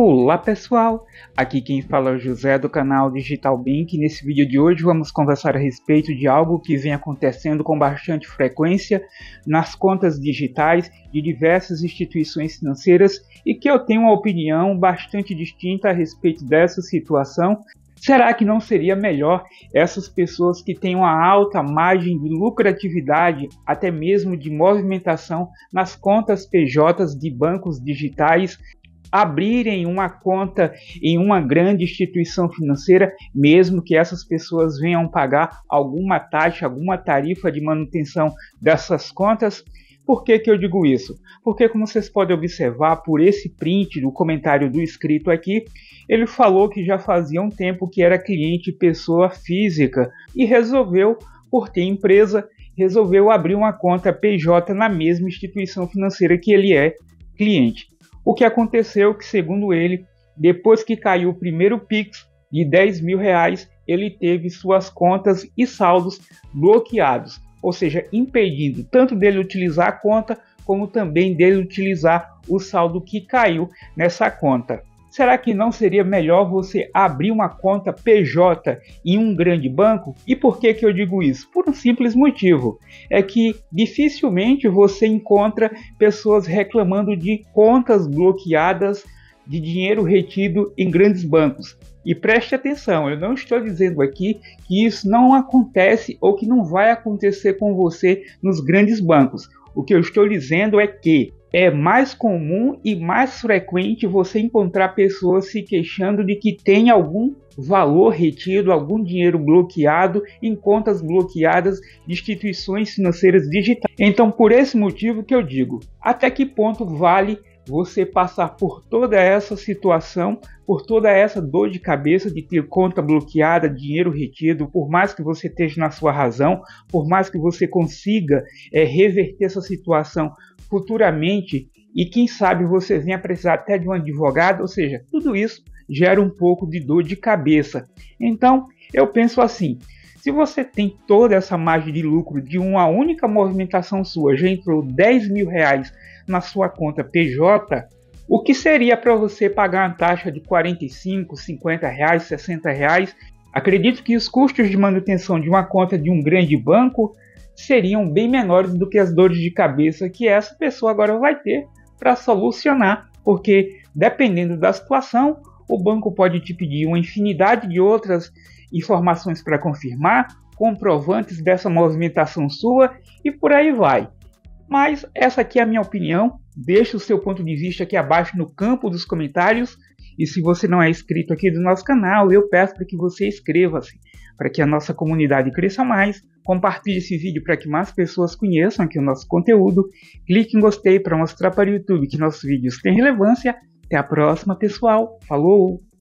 Olá pessoal, aqui quem fala é o José do canal Digital Bank. Nesse vídeo de hoje vamos conversar a respeito de algo que vem acontecendo com bastante frequência nas contas digitais de diversas instituições financeiras e que eu tenho uma opinião bastante distinta a respeito dessa situação. Será que não seria melhor essas pessoas que têm uma alta margem de lucratividade, até mesmo de movimentação nas contas PJs de bancos digitais, abrirem uma conta em uma grande instituição financeira, mesmo que essas pessoas venham pagar alguma taxa, alguma tarifa de manutenção dessas contas? Por que eu digo isso? Porque, como vocês podem observar por esse print do comentário do inscrito aqui, ele falou que já fazia um tempo que era cliente pessoa física e resolveu, por ter empresa, resolveu abrir uma conta PJ na mesma instituição financeira que ele é cliente. O que aconteceu que, segundo ele, depois que caiu o primeiro Pix de R$10.000, ele teve suas contas e saldos bloqueados, ou seja, impedindo tanto dele utilizar a conta, como também dele utilizar o saldo que caiu nessa conta. Será que não seria melhor você abrir uma conta PJ em um grande banco? E por que eu digo isso? Por um simples motivo, é que dificilmente você encontra pessoas reclamando de contas bloqueadas, de dinheiro retido em grandes bancos. E preste atenção, eu não estou dizendo aqui que isso não acontece ou que não vai acontecer com você nos grandes bancos. O que eu estou dizendo é que é mais comum e mais frequente você encontrar pessoas se queixando de que tem algum valor retido, algum dinheiro bloqueado em contas bloqueadas de instituições financeiras digitais. Então, por esse motivo que eu digo, até que ponto vale você passar por toda essa situação, por toda essa dor de cabeça de ter conta bloqueada, dinheiro retido, por mais que você esteja na sua razão, por mais que você consiga reverter essa situação futuramente e quem sabe você venha precisar até de um advogado, ou seja, tudo isso gera um pouco de dor de cabeça. Então, eu penso assim, se você tem toda essa margem de lucro de uma única movimentação sua, já entrou R$10.000 na sua conta PJ, o que seria para você pagar uma taxa de R$45, R$50, R$60? Acredito que os custos de manutenção de uma conta de um grande banco seriam bem menores do que as dores de cabeça que essa pessoa agora vai ter para solucionar, porque dependendo da situação, o banco pode te pedir uma infinidade de outras informações para confirmar, comprovantes dessa movimentação sua e por aí vai. Mas essa aqui é a minha opinião, deixa o seu ponto de vista aqui abaixo no campo dos comentários. E se você não é inscrito aqui do nosso canal, eu peço para que você inscreva-se, para que a nossa comunidade cresça mais. Compartilhe esse vídeo para que mais pessoas conheçam aqui o nosso conteúdo. Clique em gostei para mostrar para o YouTube que nossos vídeos têm relevância. Até a próxima, pessoal. Falou!